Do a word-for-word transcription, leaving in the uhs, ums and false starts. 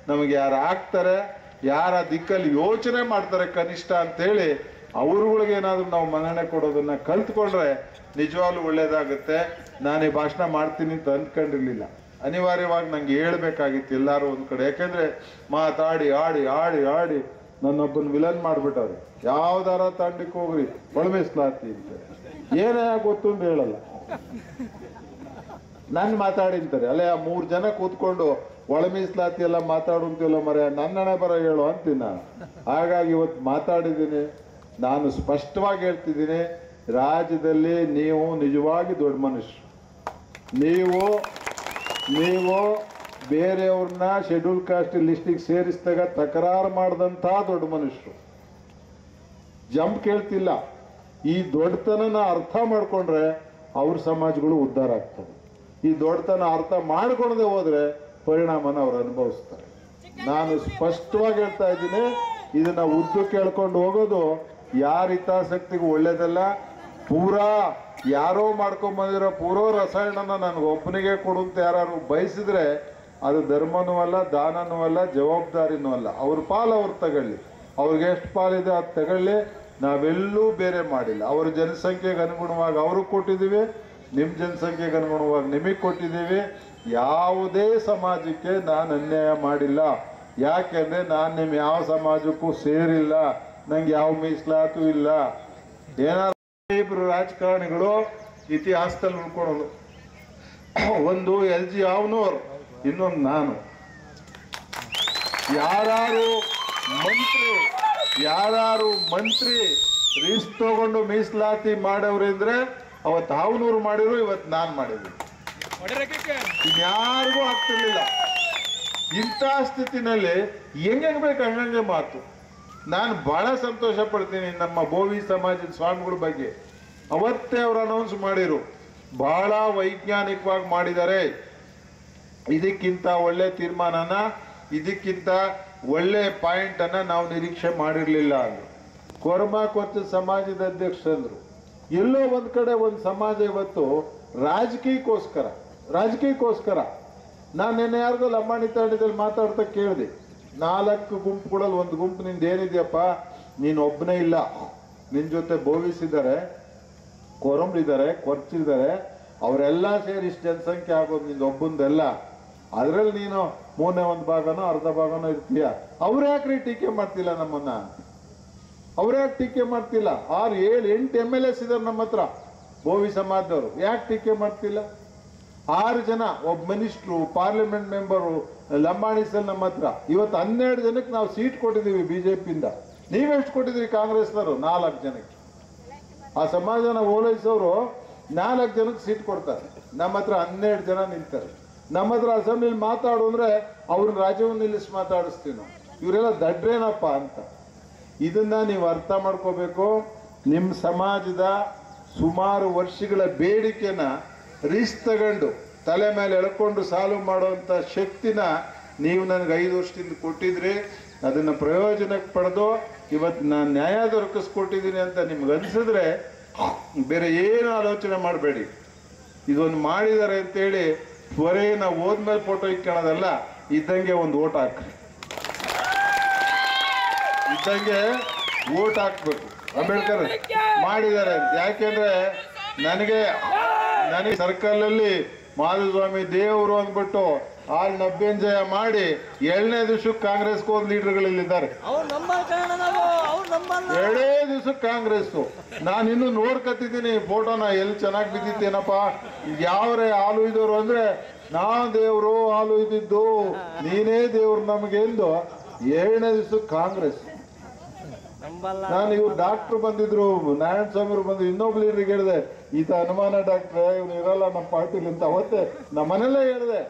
ನಮಗೆ ಯಾರು ಆಗ್ತಾರೆ, ಯಾರ ದಿಕ್ಕಲ್ಲಿ ಯೋಚನೆ ಮಾಡ್ತಾರೆ ಕನಿಷ್ಠ ಅಂತೇಳಿ ಅವ್ರುಗಳಿಗೆ ಏನಾದರೂ ನಾವು ಮನ್ನಣೆ ಕೊಡೋದನ್ನ ಕಲ್ತ್ಕೊಂಡ್ರೆ ನಿಜವಾಗ್ಲೂ ಒಳ್ಳೇದಾಗುತ್ತೆ. ನಾನು ಈ ಭಾಷಣ ಮಾಡ್ತೀನಿ ಅಂತ ಅಂದ್ಕೊಂಡಿರ್ಲಿಲ್ಲ, ಅನಿವಾರ್ಯವಾಗಿ ನಂಗೆ ಹೇಳ್ಬೇಕಾಗಿತ್ತು ಎಲ್ಲರೂ ಒಂದು ಕಡೆ. ಯಾಕೆಂದ್ರೆ ಮಾತಾಡಿ ಆಡಿ ಆಡಿ ಆಡಿ ನನ್ನೊಬ್ಬನ ವಿಲನ್ ಮಾಡ್ಬಿಟ್ಟವ್ರೆ. ಯಾವ್ದಾರ ತಾಂಡಕ್ಕೆ ಹೋಗ್ರಿ ಒಳಮೇಸ್ಲಾತಿ ಅಂತ ಏನೇ ಗೊತ್ತು ಅಂತ ಹೇಳಲ್ಲ, ನನ್ ಮಾತಾಡಿಂತಾರೆ ಅಲ್ಲೇ ಆ ಮೂರ್ ಜನ ಕೂತ್ಕೊಂಡು ಒಳ ಮೀಸಲಾತಿ ಎಲ್ಲ ಮಾತಾಡುವಂತಿಲ್ಲ ಮರ ನನ್ನ ಹಣೆ ಬರ ಹೇಳು ಅಂತೀನಿ ನಾನು. ಹಾಗಾಗಿ ಇವತ್ತು ಮಾತಾಡಿದ್ದೀನಿ, ನಾನು ಸ್ಪಷ್ಟವಾಗಿ ಹೇಳ್ತಿದ್ದೀನಿ, ರಾಜ್ಯದಲ್ಲಿ ನೀವು ನಿಜವಾಗಿ ದೊಡ್ಡ ಮನುಷ್ಯರು. ನೀವು ನೀವು ಬೇರೆಯವ್ರನ್ನ ಶೆಡ್ಯೂಲ್ ಕಾಸ್ಟ್ ಲಿಸ್ಟಿಗೆ ಸೇರಿಸಿದಾಗ ತಕರಾರು ಮಾಡಿದಂಥ ದೊಡ್ಡ ಮನುಷ್ಯರು. ಜಂಪ್ ಕೇಳ್ತಿಲ್ಲ. ಈ ದೊಡ್ಡತನನ ಅರ್ಥ ಮಾಡ್ಕೊಂಡ್ರೆ ಅವ್ರ ಸಮಾಜಗಳು ಉದ್ಧಾರ ಆಗ್ತವೆ. ಈ ದೊಡ್ಡತನ ಅರ್ಥ ಮಾಡ್ಕೊಳದೆ ಹೋದ್ರೆ ಪರಿಣಾಮನ ಅವ್ರು ಅನುಭವಿಸ್ತಾರೆ. ನಾನು ಸ್ಪಷ್ಟವಾಗಿ ಹೇಳ್ತಾ ಇದ್ದೀನಿ, ಇದನ್ನ ಉದ್ದು ಕೇಳ್ಕೊಂಡು ಹೋಗೋದು ಯಾರ ಹಿತಾಸಕ್ತಿಗೂ ಒಳ್ಳೇದಲ್ಲ. ಪೂರಾ ಯಾರೋ ಮಾಡ್ಕೊಂಡ್ ಬಂದಿರೋ ಪೂರೋ ರಸಾಯನನ ನನಗೆ ಒಬ್ಬನಿಗೆ ಕೊಡುವಂತ ಯಾರು ಬಯಸಿದ್ರೆ ಅದು ಧರ್ಮನೂ ಅಲ್ಲ, ದಾನನೂ ಅಲ್ಲ, ಜವಾಬ್ದಾರಿನೂ ಅಲ್ಲ. ಅವ್ರ ಪಾಲು ಅವ್ರು ತಗೊಳ್ಳಿ, ಅವ್ರಿಗೆ ಎಷ್ಟು ಪಾಲಿದೆ ಅದು ತಗೊಳ್ಳಿ. ನಾವೆಲ್ಲೂ ಬೇರೆ ಮಾಡಿಲ್ಲ. ಅವ್ರ ಜನಸಂಖ್ಯೆಗೆ ಅನುಗುಣವಾಗಿ ಅವ್ರಿಗೆ ಕೊಟ್ಟಿದ್ದೀವಿ, ನಿಮ್ಮ ಜನಸಂಖ್ಯೆಗೆ ಅನುಗುಣವಾಗಿ ನಿಮಗೆ ಕೊಟ್ಟಿದ್ದೀವಿ. ಯಾವುದೇ ಸಮಾಜಕ್ಕೆ ನಾನು ಅನ್ಯಾಯ ಮಾಡಿಲ್ಲ. ಯಾಕೆಂದ್ರೆ ನಾನು ನಿಮ್ಮ ಯಾವ ಸಮಾಜಕ್ಕೂ ಸೇರಿಲ್ಲ, ನಂಗೆ ಯಾವ ಮೀಸಲಾತು ಇಲ್ಲ. ಏನಾದ್ರು ಇಬ್ರು ರಾಜಕಾರಣಿಗಳು ಇತಿಹಾಸದಲ್ಲಿ ಉಳ್ಕೊಳ್ಳೋದು, ಒಂದು ಎಲ್ ಜಿ ಅವನವ್ರು, ಇನ್ನೊಂದು ನಾನು. ಯಾರು ಮಂತ್ರಿ ಯಾರು ಮಂತ್ರಿ ರೀಸ್ ತಗೊಂಡು ಮೀಸಲಾತಿ ಮಾಡವ್ರಿ ಅಂದ್ರೆ ಅವತ್ತು ಹಾವನೂರು ಮಾಡಿದ್ರು, ಇವತ್ತು ನಾನು ಮಾಡಿದ್ದೀನಿ. ಇನ್ಯಾರಿಗೂ ಆಗ್ತಿರ್ಲಿಲ್ಲ. ಇಂಥ ಸ್ಥಿತಿನಲ್ಲಿ ಹೆಂಗೆ ಬೇಕು ಹಂಗಂಗೆ ಮಾತು. ನಾನು ಬಹಳ ಸಂತೋಷ ಪಡ್ತೀನಿ ನಮ್ಮ ಬೋವಿ ಸಮಾಜದ ಸ್ವಾಮಿಗಳ ಬಗ್ಗೆ. ಅವತ್ತೇ ಅವ್ರು ಅನೌನ್ಸ್ ಮಾಡಿರು, ಬಹಳ ವೈಜ್ಞಾನಿಕವಾಗಿ ಮಾಡಿದ್ದಾರೆ. ಇದಕ್ಕಿಂತ ಒಳ್ಳೆ ತೀರ್ಮಾನನ, ಇದಕ್ಕಿಂತ ಒಳ್ಳೆ ಪಾಯಿಂಟ್ ಅನ್ನ ನಾವು ನಿರೀಕ್ಷೆ ಮಾಡಿರ್ಲಿಲ್ಲ ಅಂದ್ರು. ಕೊರ್ಮ ಕೊಚ್ಚ ಸಮಾಜದ ಅಧ್ಯಕ್ಷರು. ಎಲ್ಲೋ ಒಂದ್ ಕಡೆ ಒಂದು ಸಮಾಜ ಇವತ್ತು ರಾಜಕೀಯಕ್ಕೋಸ್ಕರ ರಾಜಕೀಯಕ್ಕೋಸ್ಕರ ನಾನು ನಿನ್ನೆ ಯಾರಿಗೋ ಲಂಬಾಣಿ ತಾಂಡದಲ್ಲಿ ಮಾತಾಡ್ತಾ ಕೇಳಿದೆ, ನಾಲ್ಕು ಗುಂಪುಗಳಲ್ಲಿ ಒಂದು ಗುಂಪು ನಿಂದ ಏನಿದೆಯಪ್ಪ, ನೀನು ಒಬ್ಬನೇ ಇಲ್ಲ, ನಿನ್ ಜೊತೆ ಬೋವಿಸಿದ್ದಾರೆ, ಕೊರಂಬ್ರಿದ್ದಾರೆ, ಕೊರ್ಚಿದ್ದಾರೆ, ಅವರೆಲ್ಲ ಸೇರಿ ಇಷ್ಟು ಜನಸಂಖ್ಯೆ ಆಗೋದು ನಿಂದ ಒಬ್ಬಂದೆಲ್ಲ. ಅದ್ರಲ್ಲಿ ನೀನು ಮೂರನೇ ಒಂದು ಭಾಗನೋ ಅರ್ಧ ಭಾಗನೋ ಇರ್ತೀಯ. ಅವ್ರು ಯಾಕ್ರಿ ಟೀಕೆ ಮಾಡ್ತಿಲ್ಲ ನಮ್ಮನ್ನ? ಅವ್ರು ಯಾಕೆ ಟೀಕೆ ಮಾಡ್ತಿಲ್ಲ? ಆರು ಏಳು ಎಂಟು ಎಮ್ ಎಲ್ ಎಸ್ ಇದಾರೆ ನಮ್ಮ ಹತ್ರ ಬೋವಿ ಸಮಾಜದವರು, ಯಾಕೆ ಟೀಕೆ ಮಾಡ್ತಿಲ್ಲ? ಆರು ಜನ, ಒಬ್ಬ ಮಿನಿಸ್ಟ್ರು, ಪಾರ್ಲಿಮೆಂಟ್ ಮೆಂಬರು, ಲಂಬಾಣಿಸಲ್ ನಮ್ಮ ಹತ್ರ. ಇವತ್ತು ಹನ್ನೆರಡು ಜನಕ್ಕೆ ನಾವು ಸೀಟ್ ಕೊಟ್ಟಿದ್ದೀವಿ ಬಿಜೆಪಿಯಿಂದ. ನೀವೆಷ್ಟು ಕೊಟ್ಟಿದ್ದೀರಿ ಕಾಂಗ್ರೆಸ್ನವರು? ನಾಲ್ಕು ಜನಕ್ಕೆ. ಆ ಸಮಾಜನ ಓಲೈಸೋರು ನಾಲ್ಕು ಜನಕ್ಕೆ ಸೀಟ್ ಕೊಡ್ತಾರೆ, ನಮ್ಮ ಹತ್ರ ಹನ್ನೆರಡು ಜನ ನಿಂತಾರೆ. ನಮ್ಮ ಹತ್ರ ಅಸೆಂಬ್ಲಿಲಿ ಮಾತಾಡು ಅಂದ್ರೆ ಅವ್ರನ್ನ ರಾಜ್ಯವನ್ನು ನಿಲ್ಲಿಸಿ ಮಾತಾಡಿಸ್ತೀವಿ ನಾವು. ಇವರೆಲ್ಲ ದಡ್ರೇನಪ್ಪ ಅಂತ. ಇದನ್ನ ನೀವು ಅರ್ಥ ಮಾಡ್ಕೋಬೇಕು. ನಿಮ್ಮ ಸಮಾಜದ ಸುಮಾರು ವರ್ಷಗಳ ಬೇಡಿಕೆನ ರಿಸ್ಕ್ ತಗೊಂಡು ತಲೆ ಮೇಲೆ ಎಳ್ಕೊಂಡು ಸಾಲ್ವ್ ಮಾಡುವಂಥ ಶಕ್ತಿನ ನೀವು ನನಗೆ ಐದು ವರ್ಷದಿಂದ ಕೊಟ್ಟಿದ್ರಿ. ಅದನ್ನ ಪ್ರಯೋಜನಕ್ಕೆ ಪಡೆದು ಇವತ್ತು ನಾನು ನ್ಯಾಯ ದೊರಕಿಸ್ಕೊಟ್ಟಿದ್ದೀನಿ ಅಂತ ನಿಮ್ಗೆ ಅನ್ಸಿದ್ರೆ ಬೇರೆ ಏನು ಆಲೋಚನೆ ಮಾಡಬೇಡಿ. ಇದೊಂದು ಮಾಡಿದ್ದಾರೆ ಅಂತೇಳಿ ತ್ವರೆ ನಾವು ಹೋದ್ಮೇಲೆ ಫೋಟೋ ಇಟ್ಕೊಳ್ಳೋದಲ್ಲ, ಇದ್ದಂಗೆ ಒಂದು ಓಟ್ ಹಾಕ್ರಿ, ಇದ್ದಂಗೆ ಓಟ್ ಹಾಕ್ಬೇಕು. ಅಂಬೇಡ್ಕರ್ ಮಾಡಿದ್ದಾರೆ ಅಂತ. ಯಾಕೆಂದ್ರೆ ನನಗೆ ನನಗೆ ಸರ್ಕಲಲ್ಲಿ ಮಾಧುಸ್ವಾಮಿ ದೇವರು ಅಂದ್ಬಿಟ್ಟು ಆಲ್ ನಭ್ಯಂಜಯ ಮಾಡಿ ಏಳನೇ ದಿವಸಕ್ಕೆ ಕಾಂಗ್ರೆಸ್ಗೆ ಹೋದ ಲೀಡರ್ಗಳಿದ್ದಾರೆ. ಎರಡೇ ದಿವಸಕ್ಕೆ ಕಾಂಗ್ರೆಸ್. ನಾನು ಇನ್ನು ನೋಡ್ಕತ್ತಿದ್ದೀನಿ ಫೋಟೋನ, ಎಲ್ಲಿ ಚೆನ್ನಾಗಿ ಬಿದ್ದಿತ್ತೇನಪ್ಪ. ಯಾವ್ರೆ ಹಾಲು ಇದ್ದವರು ಅಂದ್ರೆ ನಾ ದೇವ್ರು ಹಾಲು ಇದ್ದಿದ್ದು, ನೀನೇ ದೇವ್ರು ನಮಗೆ ಎಂದು ಏಳನೇ ದಿವಸಕ್ಕೆ ಕಾಂಗ್ರೆಸ್. ನಾನು ಇವ್ರು ಡಾಕ್ಟರ್ ಬಂದಿದ್ರು, ನಾರಾಯಣ ಸ್ವಾಮಿ ಬಂದ್ರು, ಇನ್ನೊಬ್ರು ಲೀಡರ್ಗೆ ಹೇಳಿದೆ, ಈತ ಅನುಮಾನ ಡಾಕ್ಟ್ರೆ, ಇವ್ನು ಇರಲ್ಲ ನಮ್ಮ ಪಾರ್ಟಿಲಿ ಅಂತ. ಅವತ್ತೇ ನಮ್ಮ ಮನೆಯಲ್ಲೇ ಹೇಳಿದೆ.